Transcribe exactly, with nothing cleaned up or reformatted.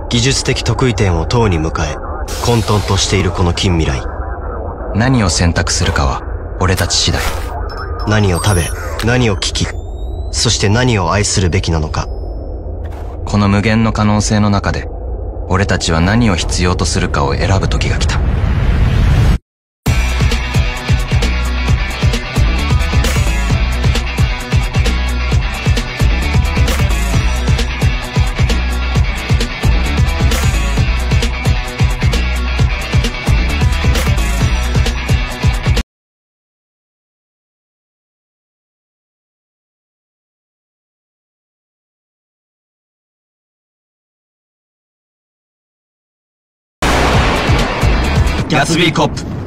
技術的得意点をとうに迎え、混沌としているこの近未来。 何を選択するかは俺たち次第。 何を食べ、何を聞き、そして何を愛するべきなのか。 この無限の可能性の中で、俺たちは何を必要とするかを選ぶ時が来た。ギャツビーコップ。